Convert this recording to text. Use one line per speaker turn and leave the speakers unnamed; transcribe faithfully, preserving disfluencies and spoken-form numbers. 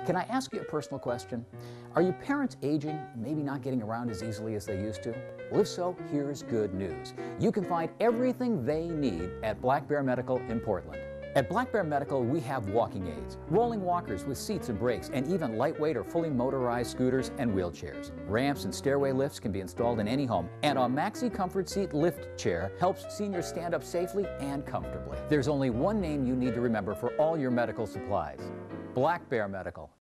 Can I ask you a personal question? Are your parents aging, maybe not getting around as easily as they used to? Well, if so, here's good news. You can find everything they need at Black Bear Medical in Portland. At Black Bear Medical, we have walking aids, rolling walkers with seats and brakes, and even lightweight or fully motorized scooters and wheelchairs. Ramps and stairway lifts can be installed in any home, and our Maxi Comfort Seat lift chair helps seniors stand up safely and comfortably. There's only one name you need to remember for all your medical supplies: Black Bear Medical.